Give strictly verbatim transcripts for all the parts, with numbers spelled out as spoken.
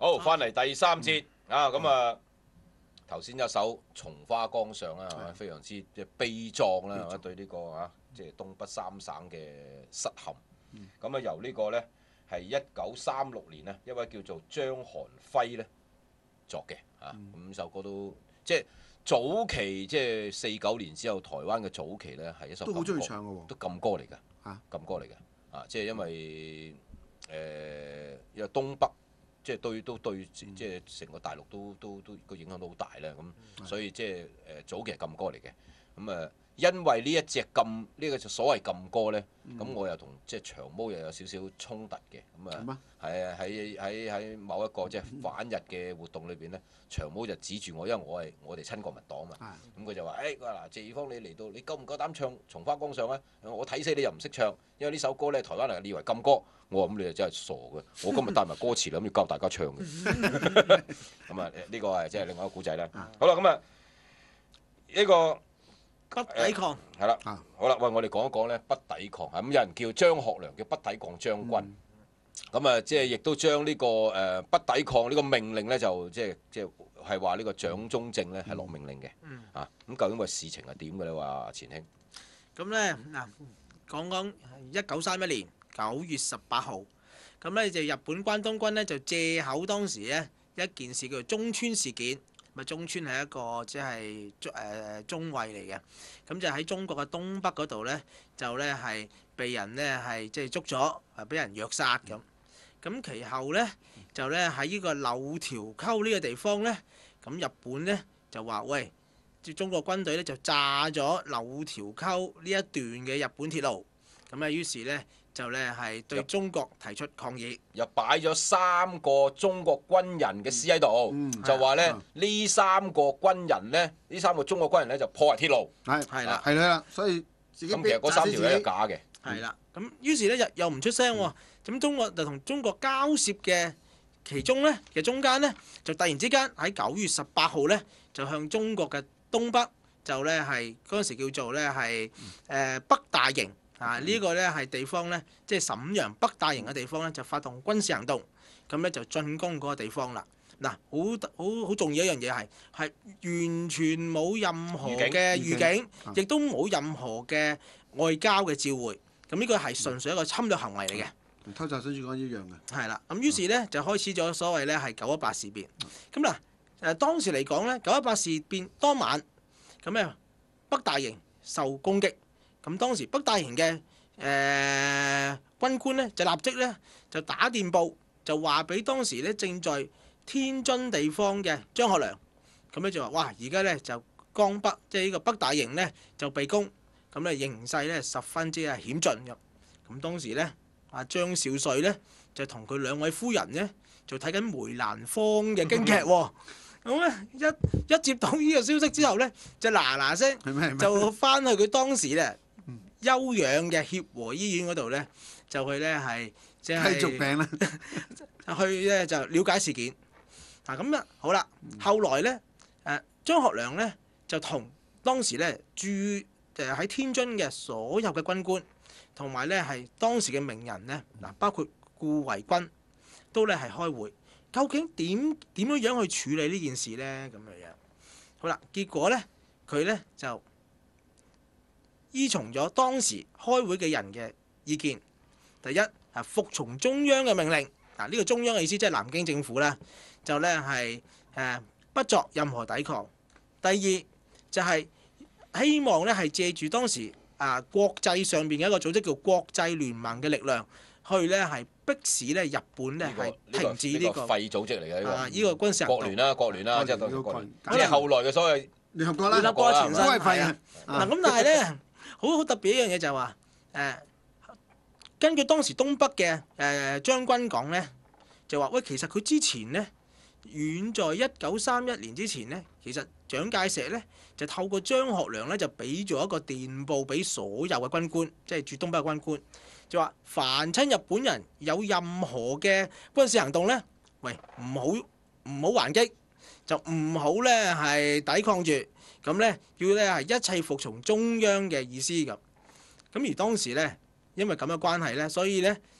好，翻嚟第三節啊，咁啊頭先一首《松花江上》啦，係嘛，非常之即係悲壯啦，係嘛，對呢個啊即係東北三省嘅失陷。咁啊由呢個咧係一九三六年咧，一位叫做張韓輝咧作嘅啊，咁首歌都即係早期即係四九年之後，台灣嘅早期咧係一首都好中意唱嘅喎， 都禁歌嚟㗎， 嚇禁歌嚟㗎啊！即係因為誒因為東北。即係對都對，即係成個大陸都都都個影響都好大啦。咁所以即係誒早期係禁歌嚟嘅。咁啊，因為呢一隻禁呢個所謂禁歌咧，咁我又同即係長毛又有少少衝突嘅。咁啊，係啊，喺喺喺某一個即係反日嘅活動裏邊咧，長毛就指住我，因為我係我哋親國民黨嘛。咁佢就話：誒嗱，謝爾方你嚟到，你夠唔夠膽唱《松花江上》啊？我睇死你又唔識唱，因為呢首歌咧，台灣人以為禁歌。我話咁你就真係傻嘅，我今日帶埋歌詞諗住教大家唱嘅。咁啊，呢個係即係另外一個古仔啦。好啦，咁啊呢個不抵抗係啦，好啦，喂，我哋講一講咧不抵抗啊。咁有人叫張學良叫不抵抗將軍，咁啊即係亦都將呢個誒不抵抗呢個命令咧就即係即係係話呢個蔣中正咧係落命令嘅。啊，咁究竟個事情係點嘅咧？話錢兄。 咁咧嗱，講講一九三一年九月十八號，咁咧就日本關東軍咧就借口當時咧一件事叫做中村事件，咪中村係一個即係誒中尉嚟嘅，咁就喺中國嘅東北嗰度咧就咧係被人咧係即係捉咗，係俾人虐殺咁。咁其後咧就咧喺呢個柳條溝呢個地方咧，咁日本咧就話喂，即中國軍隊咧就炸咗柳條溝呢一段嘅日本鐵路。咁啊，於是咧就咧係對中國提出抗議， 又擺咗三個中國軍人嘅屍喺度， 嗯、 就話咧呢三個軍人咧，呢三個中國軍人咧就破壞鐵路， 係係啦， 係啦，所以自己咁其實嗰三條咧係假嘅， 係啦。咁於是咧又又唔出聲喎，咁、嗯、中國就同中國交涉嘅其中咧嘅中間咧，就突然之間喺九月十八號咧就向中國嘅東北就咧係嗰陣時叫做咧係誒北大營。啊！呢、這個咧係地方咧，即係瀋陽北大營嘅地方咧，就發動軍事行動，咁咧就進攻嗰個地方啦。嗱、啊，好好好重要一樣嘢係係完全冇任何嘅預警，亦都冇任何嘅外交嘅照會。咁呢個係純粹一個侵略行為嚟嘅， 同偷襲新主港一樣嘅。 係啦，咁於是咧就開始咗所謂咧係九一八事變。咁嗱誒當時嚟講咧，九一八事變當晚咁咧北大營受攻擊。咁當時北大營嘅誒、呃、軍官咧就立即咧就打電報，就話俾當時咧正在天津地方嘅張學良，咁咧就話：哇！而家咧就江北即係呢個北大營咧就被攻，咁咧形勢咧十分之係險峻咁。咁當時咧阿張少帥咧就同佢兩位夫人咧就睇緊梅蘭芳嘅京劇喎。咁咧一一接到呢個消息之後咧，就嗱嗱聲就翻去佢當時咧休養嘅協和醫院嗰度咧，就去咧係即係繼續病啦， 去咧就了解事件。嗱咁啊好啦，後來咧誒張學良咧就同當時咧駐誒喺天津嘅所有嘅軍官，同埋咧係當時嘅名人咧嗱，包括顧維鈞都咧係開會。究竟點點樣樣去處理呢件事咧？咁樣樣，好啦，結果咧，佢咧就依從咗當時開會嘅人嘅意見。第一係服從中央嘅命令，嗱、這、呢個中央嘅意思即係南京政府啦，就咧係誒不作任何抵抗。第二就係、是、希望咧係借住當時啊國際上邊嘅一個組織叫國際聯盟嘅力量，去咧係迫使咧日本咧係停止呢、這個廢組織嚟嘅呢個啊呢、這個軍事行動。 國聯啦，國聯啦，即係國國聯， 聯即係後來嘅所謂聯合國啦， 聯合國前身都係廢啊。嗱咁但係咧，好好特別一樣嘢就係話誒，根據當時東北嘅誒將軍講咧，就話喂，其實佢之前咧，遠在一九三一年之前咧，其實蔣介石咧就透過張學良咧就俾咗一個電報俾所有嘅軍官，即係駐東北嘅軍官。就話凡親日本人有任何嘅軍事行動咧，喂唔好唔好還擊，就唔好咧係抵抗住，咁咧要咧係一切服從中央嘅意思咁。咁而當時咧，因為咁嘅關係咧，所以咧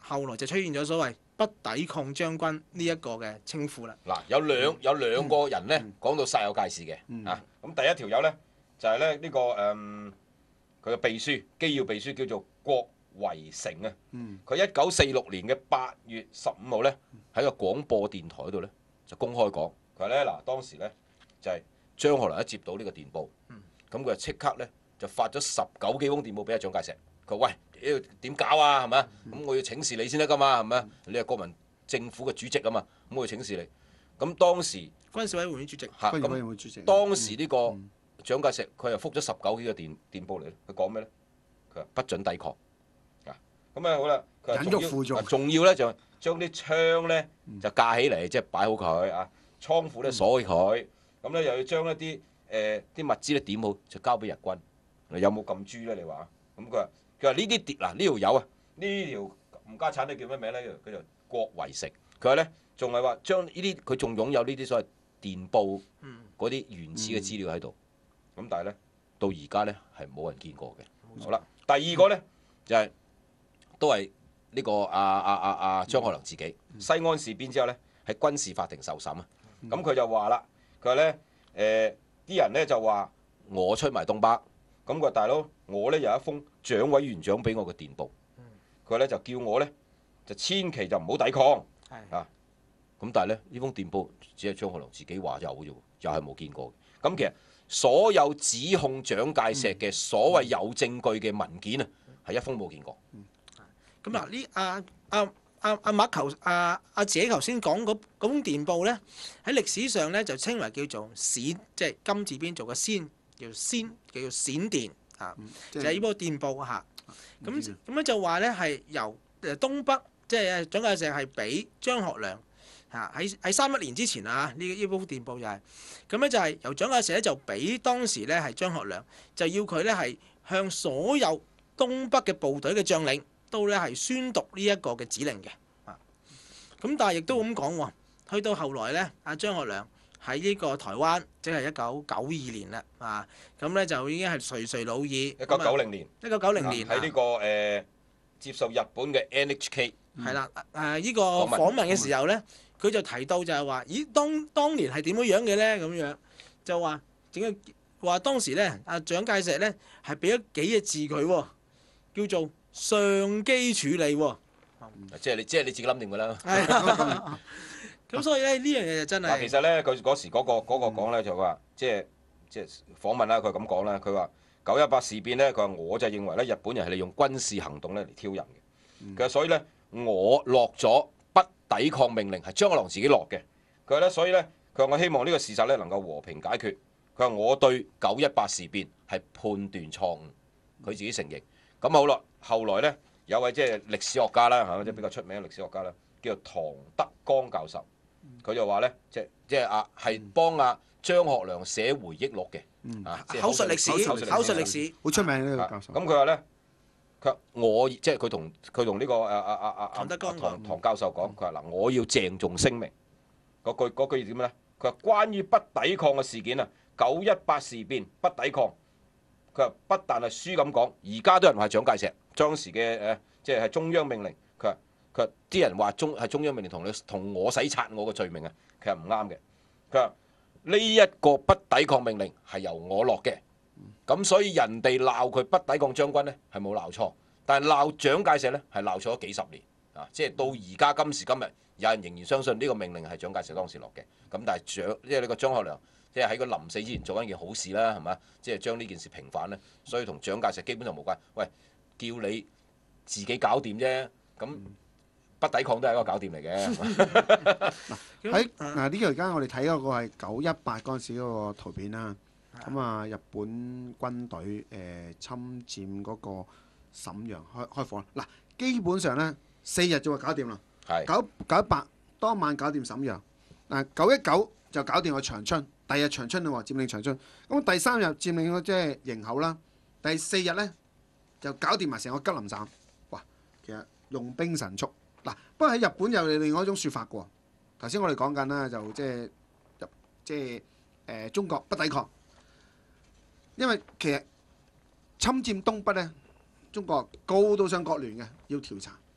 後來就出現咗所謂不抵抗將軍呢一個嘅稱呼啦。 嗱，有兩有兩個人咧講到煞有介事嘅啊。咁第一條友咧就係咧呢個誒佢嘅秘書機要秘書叫做郭維成啊。佢一九四六年嘅八月十五號咧喺個廣播電台度咧就公開講，佢話咧嗱當時咧就係張學良一接到呢個電報，咁佢就即刻咧就發咗十九幾封電報俾阿蔣介石。佢話喂，呢點搞啊？係咪？咁我要請示你先得噶嘛？係咪？你係國民政府嘅主席啊嘛，咁我要請示你。咁當時軍事委員會主席， 嚇軍事委員會主席。 當時呢個蔣介石佢又覆咗十九幾個電電報嚟，佢講咩咧？佢話不准抵抗啊！咁啊好啦，佢話忍辱負重， 仲要咧就將啲槍咧就架起嚟，即係擺好佢啊，倉庫咧鎖起佢，咁咧又要將一啲誒啲物資咧點好，就交俾日軍。有冇撳豬咧？你話咁佢話佢話呢啲碟嗱呢條友啊，呢條冚家產咧叫咩名咧？佢就郭維成。佢話咧仲係話將呢啲佢仲擁有呢啲所謂電報嗰啲原始嘅資料喺度。咁、嗯、但係咧到而家咧係冇人見過嘅。好啦，第二個咧就係、是、都係呢個阿阿阿阿張學良自己、嗯、西安事變之後咧喺軍事法庭受審啊。咁佢、嗯、就話啦，佢話咧誒啲人咧就話我出埋東北。咁佢話大佬，我咧有一封蔣委員長俾我嘅電報，佢咧就叫我咧就千祈就唔好抵抗，的啊！咁但係咧呢封電報只係張學良自己話有啫喎，又係冇見過嘅。咁其實所有指控蔣介石嘅所謂有證據嘅文件啊，係一封冇見過。 咁嗱呢阿阿阿阿馬球阿阿姐頭先講嗰嗰封電報咧，喺歷史上咧就稱為叫做閃，即係金字邊做個先。叫先叫做閃電啊，嗯、就係呢部電報嚇。咁咁咧就話咧係由誒東北，即係蔣介石係俾張學良嚇喺喺三一年之前啊，呢呢部電報就係咁咧就係由蔣介石咧就俾當時咧係張學良，就要佢咧係向所有東北嘅部隊嘅將領都咧係宣讀呢一個嘅指令嘅啊。咁但係亦都咁講喎，去到後來咧，阿張學良喺呢個台灣，即係一九九二年啦，啊，咁咧就已經係垂垂老矣。一九九零年， 一九九零年喺呢個誒接受日本嘅 N H K 係啦，誒呢個訪問嘅時候咧，佢就提到就係話，咦，當當年係點樣樣嘅咧？咁樣就話整個話當時咧，阿蔣介石咧係俾咗幾隻字佢喎，叫做上機處理喎。 即係你，即係你自己諗掂㗎啦。 係咁所以咧呢樣嘢就真係。 其實咧佢嗰時嗰、嗰個嗰、嗰個講咧就話，即係即係訪問啦，佢咁講啦，佢話九一八事變咧，佢話我就認為咧日本人係利用軍事行動咧嚟挑釁嘅。佢話、嗯、所以咧我落咗不抵抗命令係張學良自己落嘅。佢話咧所以咧佢話我希望呢個事實咧能夠和平解決。佢話我對九一八事變係判斷錯誤，佢自己承認。咁好啦，後來咧有位即係歷史學家啦嚇，即係比較出名嘅歷史學家啦，叫做唐德剛教授。佢就話咧，即即係啊，係幫阿張學良寫回憶錄嘅，啊， 口述歷史，口述歷史， 好出名呢個教授。 咁佢話咧，佢我即係佢同佢同呢個啊啊啊啊唐德剛唐唐教授講，佢話嗱，我要鄭重聲明，嗰句嗰句點咧？佢話關於不抵抗嘅事件啊，九一八事變不抵抗，佢話不但係書咁講，而家都有人話蔣介石當時嘅誒，即係係中央命令，佢話。佢啲人話中係中央命令同你同我洗刷我個罪名啊，佢係唔啱嘅。佢話呢一個不抵抗命令係由我落嘅，咁所以人哋鬧佢不抵抗將軍咧係冇鬧錯，但係鬧蔣介石咧係鬧錯咗幾十年啊！即係到而家今時今日，有人仍然相信呢個命令係蔣介石當時落嘅。咁但係蔣即係呢個張學良，即係喺佢臨死之前做一件好事啦，係嘛？即係將呢件事平反咧，所以同蔣介石基本上冇關。喂，叫你自己搞掂啫，咁。不抵抗都係一個搞掂嚟嘅。 喺嗱呢個而家我哋睇嗰個係九一八嗰陣時嗰個圖片啦。咁啊，日本軍隊誒、呃、侵佔嗰個瀋陽開開火啦。嗱，基本上咧四日就話搞掂啦。 係九九一八當晚搞掂瀋陽。嗱，九一九就搞掂個長春。第二日長春啦喎，佔領長春。咁第三日佔領咗即係營口啦。第四日咧就搞掂埋成個吉林省。哇！其實用兵神速。嗱，不過喺日本又有另外一種説法嘅喎。頭先我哋講緊啦，就即係入即係誒中國不抵抗，因為其實侵佔東北咧，中國告到上國聯嘅，要調查，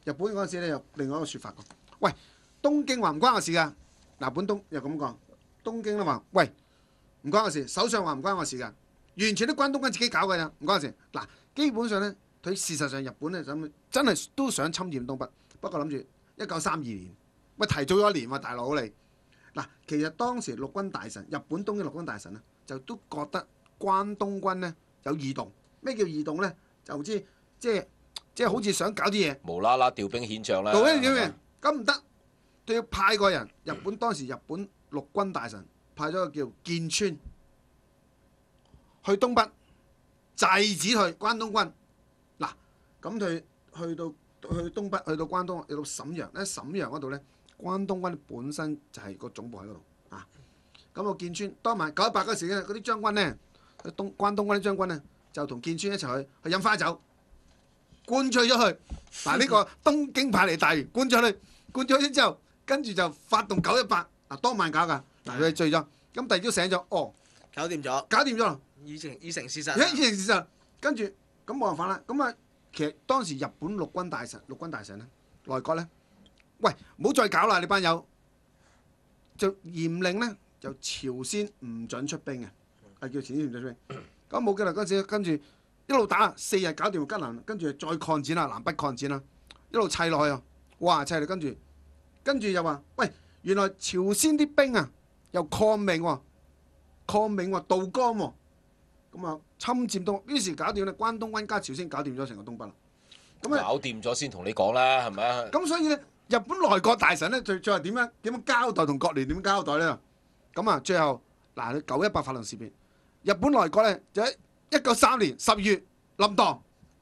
日本嗰陣時咧有另外一個説法嘅。喂，東京話唔關我事㗎。嗱，本東又咁講，東京咧話喂唔關我事，首相話唔關我事㗎，完全都關東軍自己搞㗎咋，唔關我事。嗱，基本上咧，佢事實上日本咧想真係都想侵佔東北，不過諗住一九三二年，喂提早咗一年喎，大佬你。嗱，其實當時陸軍大臣，日本東京陸軍大臣咧，就都覺得關東軍咧有異動。咩叫異動咧？就唔知即係即係好似想搞啲嘢， 無啦啦調兵遣將啦。 做咩點嘅？咁唔得，都要派個人。日本當時日本陸軍大臣派咗個叫建川去東北制止佢關東軍。嗱，咁佢去到去東北，去到關東，去到瀋陽咧，瀋陽嗰度咧，關東軍本身就係個總部喺嗰度啊。咁個建川當晚九一八嗰時咧，嗰啲將軍咧，東關東軍啲將軍咧，就同建川一齊去去飲花酒，灌醉咗佢。嗱、啊、呢、呢個東京派嚟大員灌咗佢，灌咗佢之後，跟住就發動九一八，嗱當晚搞㗎。嗱佢醉咗，咁第二朝醒咗，哦， 搞掂咗， 搞掂咗啦， 已成已成事實。 而家已成事實，跟住咁冇辦法啦。咁啊，其實當時日本陸軍大臣、陸軍大臣咧，內閣咧，喂唔好再搞啦，你班友就嚴令咧，就朝鮮唔准出兵嘅，係叫朝鮮唔准出兵。咁冇幾耐嗰陣時，跟住一路打，四日搞掂吉林，跟住再抗戰啦，南北抗戰啦，一路砌落去啊！哇，砌嚟跟住，跟住又話，喂，原來朝鮮啲兵啊，又抗命喎，抗命喎，渡江喎，咁啊侵佔東，於是搞掂啦，關東軍加朝鮮搞掂咗成個東北啦。咁啊， 搞掂咗先同你講啦，係咪啊？ 咁所以咧，日本內閣大臣咧，最最後點樣點樣交代同國聯點樣交代咧？咁啊，最後嗱，九一八法輪事變。日本內閣咧就喺一九三年十月冧檔，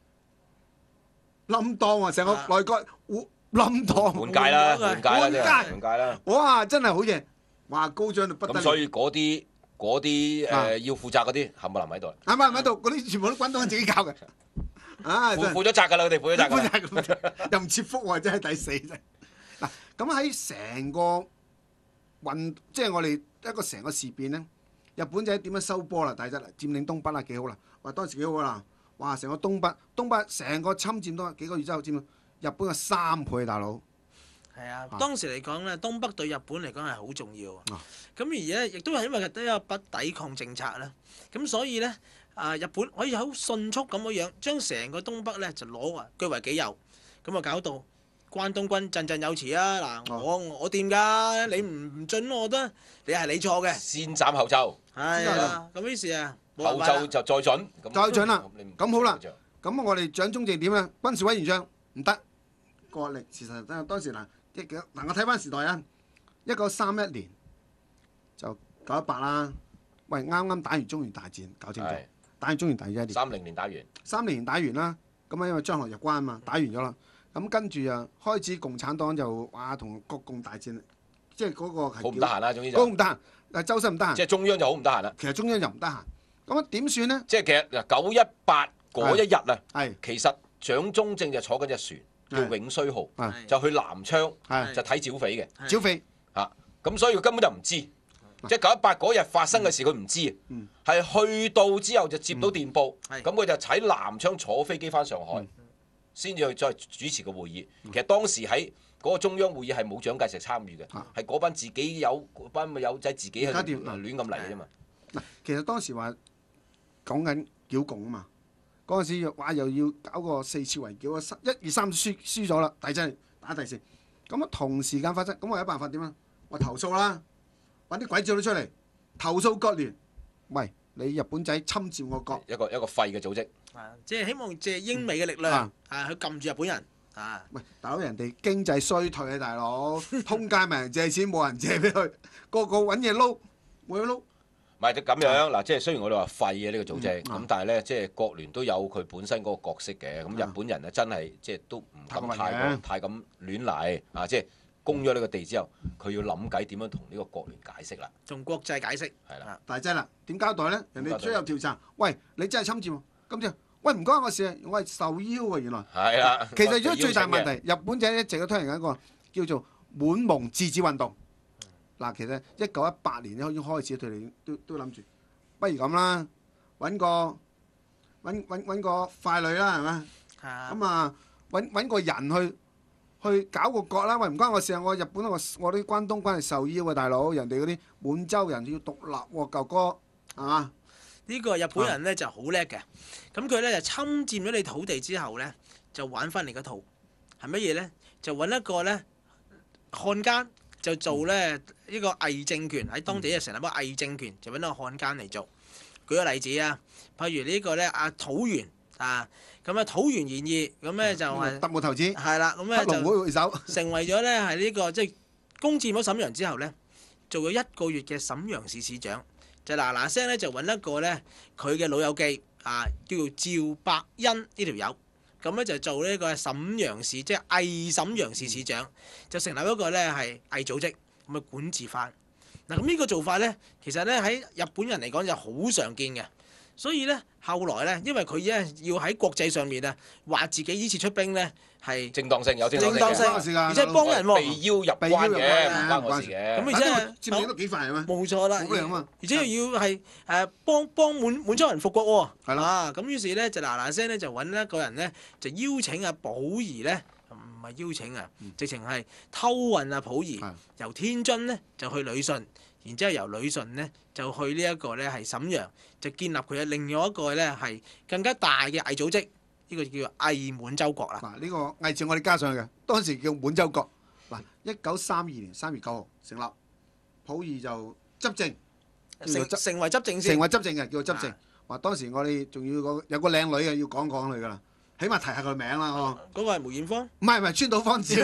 冧檔啊！成個內閣冧檔， 換屆啦，換屆啦， 換屆換屆啦！ 哇，真係好嘢！哇，高漲到不得了。 咁所以嗰啲嗰啲啊誒要負責嗰啲冚唪唥喺度， 係咪喺度？嗰啲全部都關東人自己搞嘅。啊， 負負咗責㗎啦，佢哋負咗責㗎啦。 負責又唔切腹喎，真係第四啫。嗱，咁喺成個運，即係我哋一個成個事變咧。日本仔點樣收波啦？第一啦，佔領東北啦，幾好啦！哇，當時幾好啦！哇，成個東北，東北成個侵佔多幾個月之後佔日本嘅三倍，大佬。 係啊，當時嚟講咧，東北對日本嚟講係好重要。咁、 啊、 而咧，亦都係因為都有不抵抗政策啦。咁所以咧，啊日本可以好迅速咁樣樣將成個東北咧就攞啊據為己有，咁啊搞到關東軍振振有詞啊！嗱、啊，我我掂㗎，你唔唔準我得，你係你錯嘅。 先斬後奏。 係啊，咁於是啊， 後奏就再準。 再準啦。咁好啦。咁咁我哋蔣中正點咧？軍事委員長唔得，國力事實真係當時嗱，一嗱我睇翻時代啊，一九三一年就九一八啦。喂，啱啱打完中原大戰，搞清楚。打完中原大戰一年。 三零年打完。 三零年打完啦，咁啊因為張學入關啊嘛，打完咗啦。咁跟住啊，開始共產黨就哇同國共大戰，即係嗰個係好唔得閒啦，總之就。 好唔得閒，誒周身唔得閒。 即係中央就好唔得閒啦。 其實中央就唔得閒，咁啊點算咧？ 即係其實嗱九一八嗰一日啊， 係其實蔣中正就坐緊隻船叫永綏號， 係就去南昌係就睇剿匪嘅。 剿匪嚇，咁所以佢根本就唔知，即係九一八嗰日發生嘅事佢唔知， 嗯係去到之後就接到電報， 嗯咁佢就喺南昌坐飛機翻上海。 嗯先至去再主持個會議。其實當時喺嗰個中央會議係冇蔣介石參與嘅，係嗰班自己有嗰班咪友仔自己去搞掂亂咁嚟嘅啫嘛。 嗱，其實當時話講緊剿共啊嘛，嗰陣時話又要搞個四次圍剿啊，一二三輸輸咗啦，第真打第四，咁啊同時間發生，咁我有辦法點啊？我投訴啦，揾啲鬼照佬出嚟投訴國聯，喂，你日本仔侵佔我國， 一個一個廢嘅組織。 啊，即係希望借英美嘅力量啊去撳住日本人啊！ 喂，大佬人哋經濟衰退啊，大佬通街問人借錢冇人借俾佢，個個揾嘢撈，冇嘢撈。 唔係咁樣嗱，即係雖然我哋話廢嘅呢個組織， 嗯啊咁但係咧，即係國聯都有佢本身嗰個角色嘅。咁日本人啊，真係即係都唔敢太過太咁亂嚟啊！即係攻咗呢個地之後，佢要諗計點樣同呢個國聯解釋啦。 同國際解釋係啦， 大劑啦，點交代咧？人哋追入調查，喂，你真係侵佔喎，咁就喂唔關我事啊，我係受邀喎，原來。 係啦。 其實而家最大問題，日本仔一直都推行緊一個叫做滿蒙自治運動。嗱，其實一九一八年咧已經開始，佢哋都都諗住，不如咁啦，揾個揾揾揾個傀儡啦，係咪？咁啊，揾揾個人去去搞個國啦。喂，唔關我事啊！我日本我我啲關東關係受邀啊，大佬，人哋嗰啲滿洲人要獨立喎，舊哥係嘛？ 呢個日本人咧就好叻嘅，咁佢咧就侵佔咗你土地之後咧，就玩翻嚟嗰套係乜嘢咧？就揾一個咧漢奸，就做咧呢個偽政權喺當地就成立一個偽政權，就揾個漢奸嚟做。舉個例子啊，譬如呢個咧阿土原啊，咁啊土原賢義咁咧就係特務頭子， 係啦，咁咧黑龍就會會首， 成為咗咧係呢個即係攻佔咗瀋陽之後咧，做咗一個月嘅瀋陽市市長。就嗱嗱聲咧，就揾一個咧，佢嘅老友記啊，叫做趙伯恩呢條友，咁咧就做呢個瀋陽市，即係偽瀋陽市市長，就成立一個咧係偽組織，咁啊管治翻。嗱咁呢個做法咧，其實咧喺日本人嚟講就好常見嘅，所以咧後來咧，因為佢咧要喺國際上面啊，話自己呢次出兵咧係正當性有正正當性， 當性而且幫人被喎， 邀入關嘅，唔關唔我事嘅。 咁而且佔領都幾快係咩？ 冇錯啦， 好靚啊嘛而且又要係誒幫幫滿滿洲人復國喎， 係啦啊咁於是咧就嗱嗱聲咧就揾一個人咧就邀請阿溥儀咧，唔係邀請啊，直情係偷運阿溥儀係由天津咧就去旅順，然之後由旅順咧就去呢一個咧係瀋陽，就建立佢嘅另外一個咧係更加大嘅偽組織，呢個叫做偽滿洲國啦。 嗱，呢個偽字我哋加上去嘅，當時叫滿洲國。嗱，一九三二年三月九號成立，溥儀就執政，叫做執成成為執政先成，為執政嘅，叫做執政啊。 話當時我哋仲要個有個靚女嘅，要講講佢噶啦，起碼提下佢名啦。哦， 嗰個係梅艷芳。 唔係唔係，川島芳子。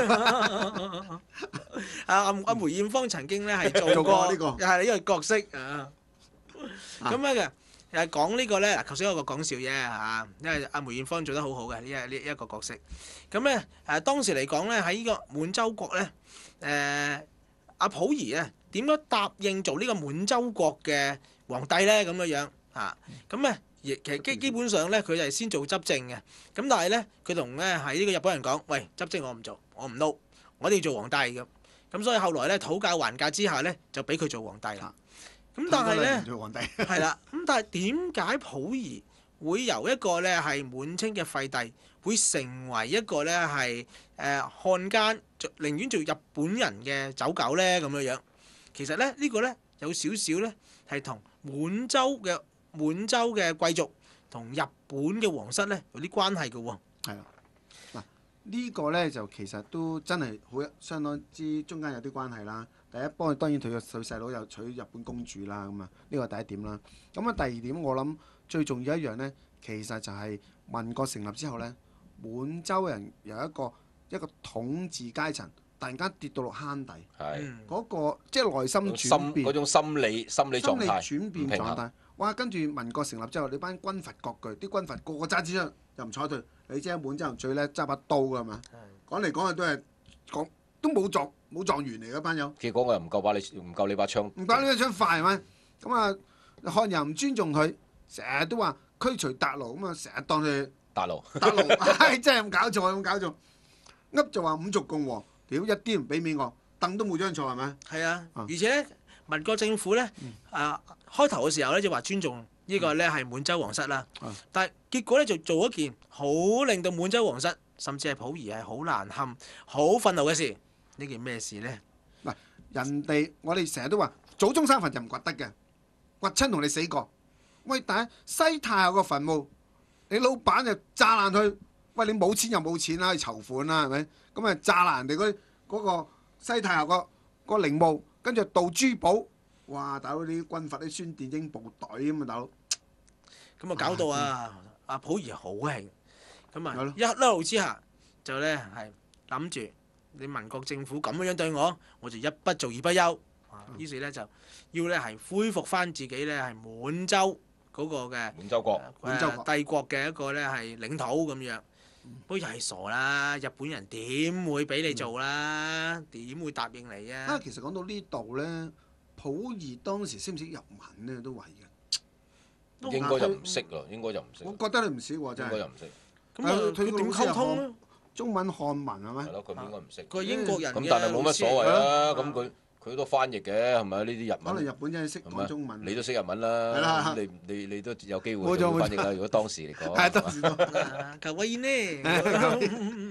啊阿阿梅艷芳曾經咧係做做過過呢個係呢個角色啊。咁咧嘅誒講呢個咧，嗱頭先有個講笑啫嚇，因為阿梅艷芳做得好好嘅呢一呢一個角色。咁咧誒當時嚟講咧喺呢個滿洲國咧誒阿溥儀咧點樣答應做呢個滿洲國嘅皇帝咧咁樣樣嚇？咁咧亦其實基基本上咧佢就係先做執政嘅，咁但係咧佢同咧喺呢個日本人講，喂，執政我唔做，我唔撈，我哋要做皇帝咁。咁所以後來咧討價還價之下咧就俾佢做皇帝啦。咁但係咧做皇帝。 係啦，咁但係點解溥儀會由一個咧係滿清嘅廢帝，會成為一個咧係誒漢奸，做寧願做日本人嘅走狗咧咁樣樣？其實咧呢個咧有少少咧係同滿洲嘅滿洲嘅貴族同日本嘅皇室咧有啲關係嘅喎。 係啦，嗱呢個咧就其實都真係好相當之中間有啲關係啦。第一，幫佢當然佢個佢細佬又娶日本公主啦，咁啊呢個係第一點啦。咁啊第二點我諗最重要一樣咧，其實就係民國成立之後咧，滿洲人由一個一個統治階層，突然間跌到落坑底， 係嗯嗰、個即係內心心轉變嗰。種心理心理心理狀態轉變唔平衡狀態，哇！跟住民國成立之後，你班軍閥割據，啲軍閥個個揸支槍又唔睬佢，你知啊，滿洲人最叻揸把刀㗎嘛，講嚟講去都係講都冇狀冇狀元嚟嗰班友， 結果我又唔夠把你唔夠你把槍， 唔怪呢槍快係咪？咁啊，漢人唔尊重佢，成日都話驅除韃虜，咁啊成日當佢大佬韃虜，唉真係咁搞錯，咁搞錯，噏就話五族共和，屌一啲唔俾面我，凳都冇張坐係咪？ 係啊， 啊而且咧民國政府咧啊開頭嘅時候咧就話尊重呢個咧係滿洲皇室啦， 啊但係結果咧就做一件好令到滿洲皇室甚至係溥儀係好難堪、好憤怒嘅事。呢件咩事咧？ 嗱，人哋我哋成日都話祖宗三墳就唔掘得嘅，掘親同你死過。喂，但係西太后個墳墓，你老闆就炸爛佢。喂，你冇錢又冇錢啦，去籌款啦，係咪？咁啊炸爛人哋嗰嗰個西太后個個陵墓，跟住盜珠寶。哇！大佬啲軍閥啲孫殿英部隊咁啊，大佬。 咁啊搞到啊阿溥儀好興，咁係咯啊一一怒之下就咧係諗住你民國政府咁樣對我，我就一不做二不休。啊，於是咧就要咧係恢復翻自己咧係滿洲嗰個嘅滿洲國滿洲國誒帝國嘅一個咧係領土咁樣。不過又係傻啦，日本人點會俾你做啦？點會答應你啊， 啊？ 其實講到呢度咧，溥儀當時識唔識日文咧都懷疑嘅。 應該就唔識咯，應該就唔識， 我覺得你唔識喎， 應真係。 該就唔識， 咁啊， 佢佢點溝通咧？ 中文漢文係咪係？咯，佢應該唔識。 佢係英國人嘅咁但係冇乜所謂老師啦， 嚟㗎咁佢佢好多翻譯嘅係咪？呢啲日文可能日本真係識係咪講中文。 你都識日文係啦， 啦咁你你你都有機會冇錯冇錯做翻譯啦。如果當時嚟講， 係當時都啊，求威呢？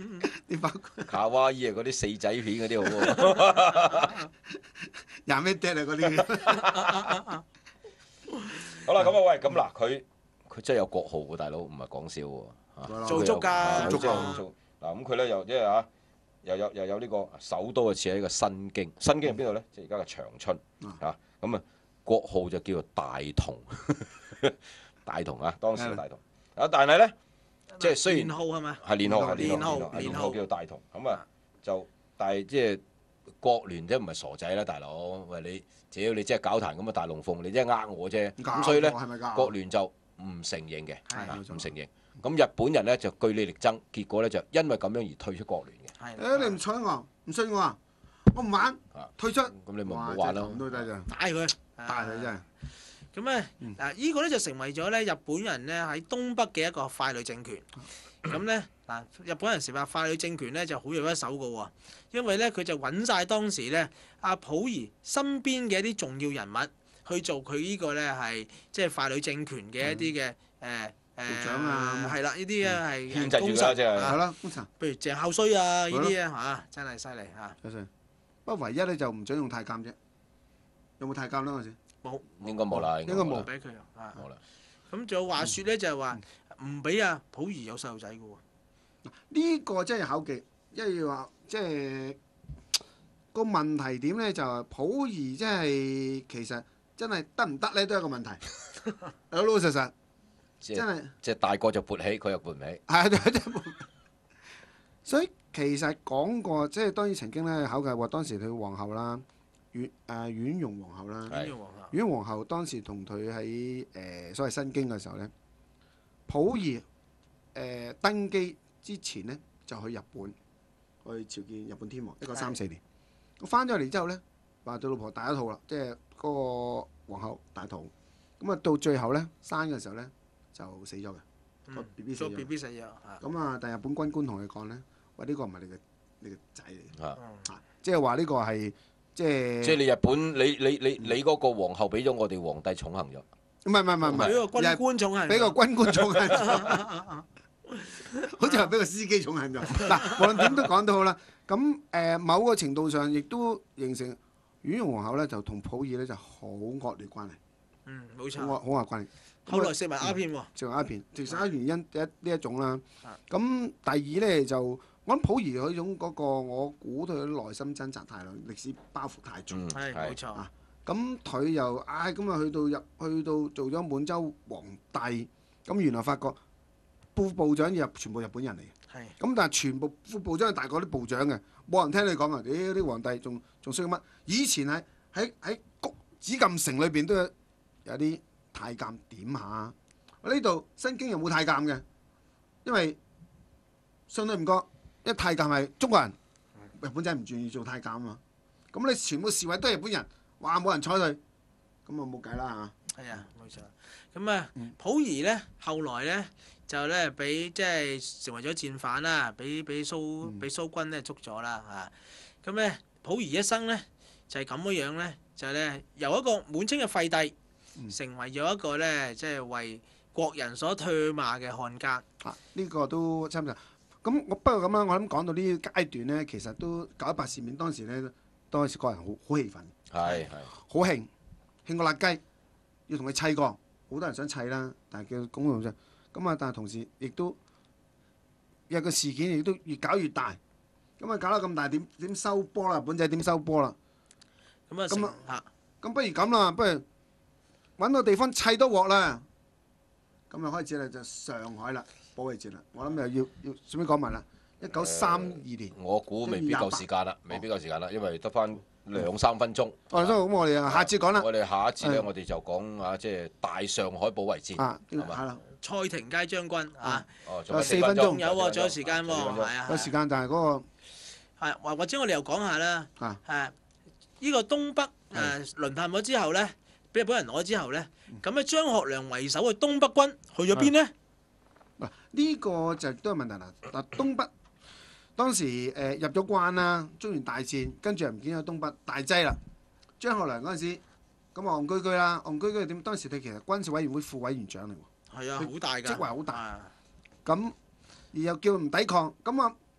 啲包括卡哇伊啊，嗰啲四仔片嗰啲好喎。 廿咩爹啊嗰啲。 好啦，咁啊喂，咁嗱佢佢真係有國號喎，大佬唔係講笑喎嚇做足㗎啊做足㗎即係做嗱咁佢咧又即係啊，又有又有呢個首都啊，似喺呢個新京，新京係邊度咧？即係而家嘅長春嚇，咁啊國號就叫做大同，大同啊，當時嘅大同啊，但係咧即係雖然年號係咪？ 係年號係年號年號年號年號叫做大同，咁啊就但係即係國聯即係唔係傻仔啦，大佬喂你，只要你真係搞壇咁嘅大龍鳳，你真係呃我啫，咁所以咧係咪㗎？ 國聯就唔承認嘅，啊係冇錯唔承認。咁日本人咧就據理力爭，結果咧就因為咁樣而退出國聯嘅。 係。 誒你唔睬我，唔信我啊！我唔玩啊， 退出。 咁你咪唔好哇玩咯真係咁。都得咋， 打佢， 大佢真係。 咁咧嗯嗱，呢個咧就成為咗咧日本人咧喺東北嘅一個傀儡政權。咁咧嗱，日本人成日話傀儡政權咧就好有一手嘅喎，因為咧佢就揾晒當時咧阿溥儀身邊嘅一啲重要人物去做佢呢個咧係即係傀儡政權嘅一啲嘅誒誒部長啊係啦，呢啲啊係牽制住啦，即係啊係啦，工程。 譬如鄭孝胥啊呢係咯啲啊嚇，真係犀利嚇。 有時不過唯一咧就唔準用太監啫。有冇太監咧嗰陣時？ 應該冇啦， 應該冇啦俾佢啊。 冇啦。 咁仲有話説咧，就係話唔俾阿溥儀有細路仔嘅喎。 呢個真係考技，因為話即係個問題點咧，就係溥儀即係其實真係得唔得咧，都係一個問題。老老實實即係真係即係大個就勃起，佢又勃唔起。 係啊，真係。所以其實講過，即係當然曾經咧考究話，當時佢皇后啦，婉誒婉容皇后啦， 係呢個皇后婉容皇后當時同佢喺誒所謂新京嘅時候咧，溥儀誒、呃、登基之前咧就去日本去朝見日本天皇，一九三四年。我翻咗嚟之後咧，話對老婆大一肚啦，即係嗰個皇后大肚。咁啊到最後咧生嘅時候咧就死咗嘅，個 B B 死個咗。 B B 死咗嚇。 咁啊，但係日本軍官同佢講咧，喂呢個唔係你嘅你嘅仔嚟嘅， 啊！ 嗯啊即係話呢個係即係即係你日本，你你你你嗰個皇后俾咗我哋皇帝寵幸咗。 唔係唔係唔係唔係， 俾個軍官寵幸， 俾個軍官寵幸咗，好似係俾個司機寵幸咗。嗱，無論點都講都好啦。咁誒、呃，某個程度上亦都形成婉容皇后咧，就同溥儀咧就好惡劣關係， 嗯冇錯。 好惡好惡關係。 後來食埋鴉片喎。 食鴉片，食鴉原因第一呢一種啦啊。 咁第二咧就我諗溥儀嗰種嗰、個，我估佢內心掙扎太耐，歷史包袱太重。 嗯， 係冇錯。 啊咁佢又唉咁啊去到入去到做咗滿洲皇帝，咁原來發覺副部長入全部日本人嚟嘅， 係咁但係全部副部長係大過啲部長嘅，冇人聽你講啊！屌啲皇帝仲仲需要乜？以前喺喺喺谷紫禁城裏邊都有有啲太監點下，我呢度新京又冇太監嘅，因為信你唔過，一太監係中國人，日本仔唔願意做太監啊嘛，咁你全部侍衛都係日本人。哇！冇人睬佢，咁啊冇計啦嚇。 係啊，冇錯。咁啊，溥儀咧後來咧就咧俾即係成為咗戰犯啦，俾俾蘇俾蘇軍咧捉咗啦嚇。咁咧溥儀一生咧就係咁樣樣咧，就係咧由一個滿清嘅廢帝，成為咗一個咧即係為國人所唾罵嘅漢奸。 啊，呢個都差唔多。咁我不過咁樣，我諗講到呢個階段咧，其實都九一八事變當時咧，當時個人好好氣憤。 係係。 好興，興過辣雞，要同佢砌過，好多人想砌啦，但係叫公用啫。咁啊，但係同時亦都有個事件亦都越搞越大，咁啊搞到咁大，點點收波啦？本仔點收波啦？ 咁啊， 咁啊嚇咁不如咁啦，不如揾個地方砌多鑊啦。咁啊開始啦，就上海啦，保衛戰啦。我諗又要要，順便講埋啦，一九三二年。 我估未必夠時間啦，未必夠時間啦，因為得翻兩三分鐘。 哦，所以咁我哋啊下次講啦。 我哋下一次咧， 係我哋就講啊，即係大上海保衛戰。 啊， 係嘛係啦， 蔡廷佳將軍啊， 哦， 仲有四四分鐘仲有喎，仲有時間喎， 四分鐘係啊， 有時間，但係嗰個係或或者我哋又講下啦， 啊誒呢個東北誒淪陷咗之後咧，俾日本人攞咗之後咧，咁咧張學良為首嘅東北軍去咗邊咧？ 嗱，呢個就都係問題啦。嗱，東北當時誒、呃、入咗關啦，中原大戰，跟住又唔見咗東北大劑啦。張學良嗰陣時咁啊戇居居啦，戇居居點？當時佢其實軍事委員會副委員長嚟喎， 係啊，好大㗎， 職位好大啊咁而又叫佢唔抵抗，咁啊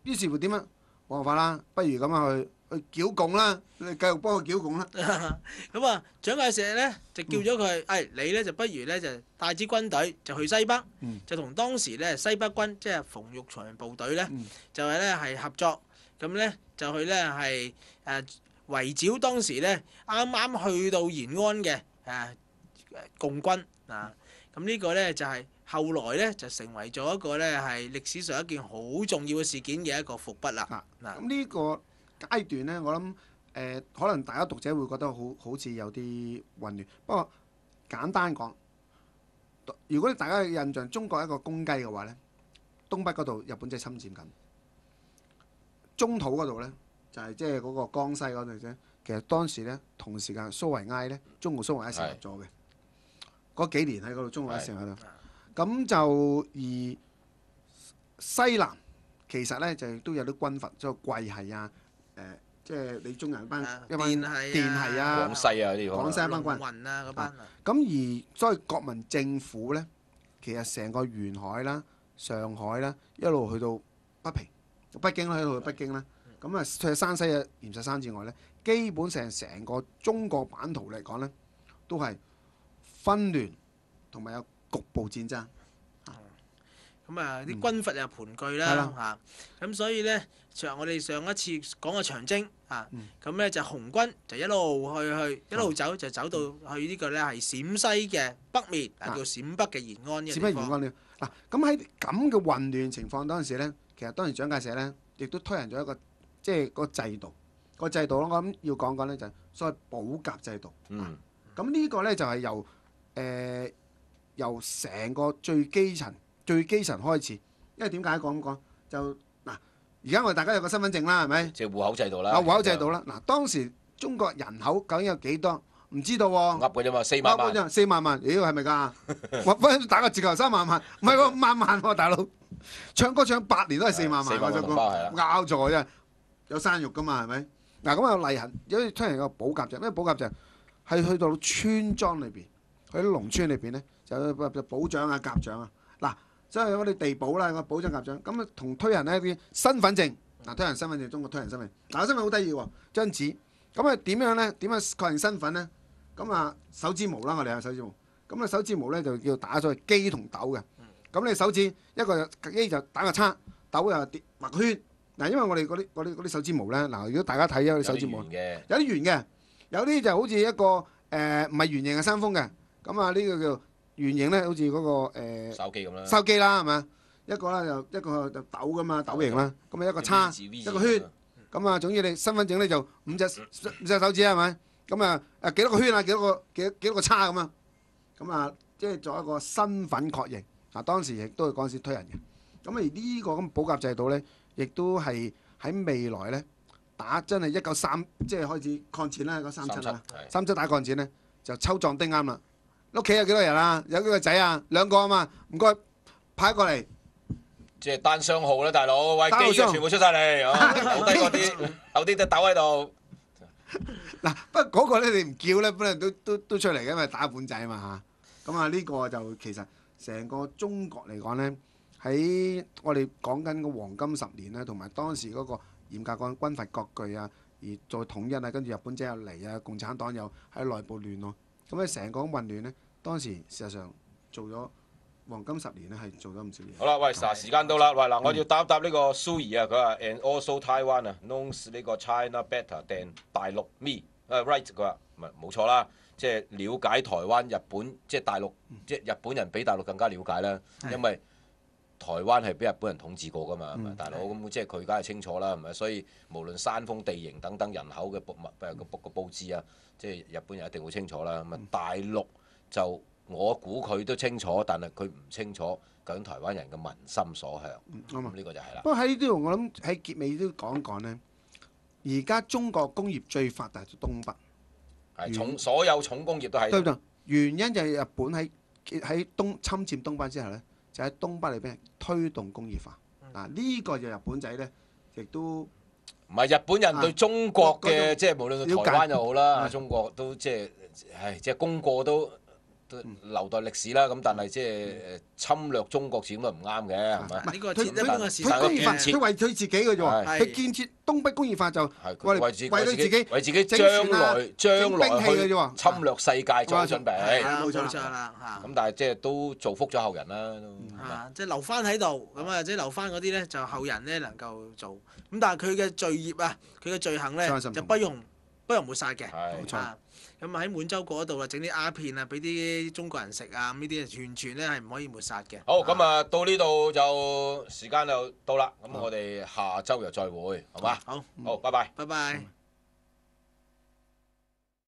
於是乎點啊？冇辦法啦，不如咁啊去去剿共啦，你繼續幫佢剿共啦。 咁啊，蔣介石咧就叫咗佢，誒、哎、你咧就不如咧就帶支軍隊就去西北， 嗯就同當時咧西北軍即係馮玉祥部隊咧， 嗯就係咧係合作，咁咧就去咧係誒圍剿當時咧啱啱去到延安嘅誒、呃、共軍啊。咁呢個咧就係、是、後來咧就成為咗一個咧係歷史上一件好重要嘅事件嘅一個伏筆啦。 啊嗱咁呢個階段咧，我諗誒、呃、可能大家讀者會覺得好好似有啲混亂。不過簡單講，如果大家印象中國一個公雞嘅話咧，東北嗰度日本仔侵佔緊，中土嗰度咧就係即係嗰個江西嗰度啫。其實當時咧同時間蘇維埃咧，中共蘇維埃成立咗嘅。嗰幾年喺嗰度，中國一成喺度，咁就而西南其實咧就亦都有啲軍閥，即係桂系啊，誒，即係李宗仁班一班電系啊， 廣西啊呢啲， 廣西一班軍。 雲啊嗰班啊。 咁而所以國民政府咧，其實成個沿海啦、上海啦，一路去到北平、北京啦，一路去北京啦。咁啊，除咗山西嘅閻錫山之外咧，基本上成個中國版圖嚟講咧，都係紛亂同埋有局部戰爭， 咁啊啲軍閥又盤踞啦嚇，咁所以咧，上我哋上一次講嘅長征啊，咁咧就紅軍就一路去去一路走，就走到去呢個咧係陝西嘅北面，啊叫陝北嘅延安嘅地方。 陝北延安呢？嗱，咁喺咁嘅混亂情況嗰陣時咧，其實當時蔣介石咧亦都推行咗一個即係個制度，個制度我諗要講講咧就係所謂保甲制度。 嗯。 咁呢個咧就係由誒、呃、由成個最基層最基層開始，因為點解講咁講？就嗱，而家我哋大家有個身份證啦，係咪？ 即係戶口制度啦。 啊，戶口制度啦。嗱，當時中國人口究竟有幾多？唔知道喎。 噏嘅啫嘛，四萬萬。 噏嘅啫，四萬萬。妖係咪㗎？我分打個折頭三萬萬，唔係喎，五萬萬喎，大佬。唱歌唱八年都係四萬萬。 四萬萬紅包係啦。 拗錯啫，有生肉㗎嘛，係咪？嗱，咁有例行，有啲推行個保甲制，咩保甲制？係去到村莊裏邊，去啲農村裏邊咧，就就保長啊、甲長啊。嗱，所以我哋地保啦，個保長、甲長，咁啊同推行呢啲身份證，嗱推行身份證，中國推行身份證。嗱，身份好得意喎，張紙。咁啊點樣咧？點樣確認身份咧？咁啊手指模啦，我哋有手指模。咁啊手指模咧就叫打咗機同斗嘅。咁你手指一個機就打個叉，斗又疊畫圈。嗱，因為我哋嗰啲嗰啲嗰啲手指模咧，嗱如果大家睇咗啲手指模，有啲圓嘅。有啲就好似一個誒唔係圓形嘅山峰嘅，咁啊呢個叫圓形咧，好似嗰、那個誒、呃、 手機咁啦， 手機啦係咪？一個咧就一個就斗噶嘛，斗形啦，咁啊一個叉一個圈，咁啊總之你身份證咧就五隻五隻手指係咪？咁啊誒幾多個圈啊？幾多個幾幾多個叉咁啊？咁啊即係做一個身份確認。嗱當時亦都係嗰陣時推人嘅。咁而呢個咁保甲制度咧，亦都係喺未來咧。打真係一九三，即係開始抗戰啦，嗰三七啦，三七打抗戰咧就抽壯丁啱啦。屋企有幾多人啊？有幾個仔啊？兩個啊嘛，唔該派過嚟。 即係單雙號啦，大佬，喂，機嘅全部出晒嚟，留低嗰啲，留啲都抖喺度。 嗱，不過嗰個咧你唔叫咧，本來都都都出嚟嘅，因為打本仔啊嘛嚇。咁啊呢個就其實成個中國嚟講咧，喺我哋講緊個黃金十年咧，同埋當時嗰個。嚴格講軍閥割據啊，而再統一啊，跟住日本仔又嚟啊，共產黨又喺內部亂咯，咁咧成個混亂咧，當時事實上做咗黃金十年咧，係做咗唔少嘢。 好啦，喂，嗱時間到啦，喂嗱，我要答答呢個蘇怡啊，佢話 and also Taiwan 啊 knows 呢個 China better than 大陸 me，誒 right 佢話唔係冇錯啦，即係了解台灣、日本，即係大陸，即係日本人比大陸更加了解啦，因為。台灣係俾日本人統治過㗎嘛，係咪、嗯、大佬咁即係佢梗係清楚啦，係咪？所以無論山峰地形等等人口嘅佈物誒個個佈置啊，即係日本人一定會清楚啦。咁啊、嗯、大陸就我估佢都清楚，但係佢唔清楚究竟台灣人嘅民心所向。咁呢、嗯、個就係啦。 不過喺呢度我諗喺結尾都講一講呢。而家中國工業最發達就東北， 係重所有重工業都喺度。 對唔對？原因就係日本喺喺東侵佔東北之後咧。就喺東北裏邊推動工業化，嗱呢、嗯、個就日本仔咧，亦都唔係日本人對中國嘅、啊、即係無論台灣又好啦， 了解中國都即係係即係功過都都留待歷史啦。咁但係即係誒侵略中國始終都唔啱嘅，係咪？ 呢個佢鐵一般嘅事實佢工業化， 嘅佢為佢自己嘅啫喎。 係佢建設東北工業化就係為為自為佢自己為自己整將船啊來將整兵器來去嘅啫喎侵略世界做準備。 係啊， 冇錯冇錯啦嚇。 咁但係即係都造福咗後人啦。都啊，即係留翻喺度，咁啊，即係留翻嗰啲咧，就後人咧能夠做。咁但係佢嘅罪孽啊，佢嘅罪行咧傷心就不容不容抹殺嘅。 係冇錯啊，咁喺滿洲嗰度啊，整啲鴉片啊，俾啲中國人食啊，咁呢啲完全咧係唔可以抹殺嘅。 好，咁啊到呢度就時間就到啦。咁我哋下週又再會，好嘛？ 好， 好，拜拜。 拜拜。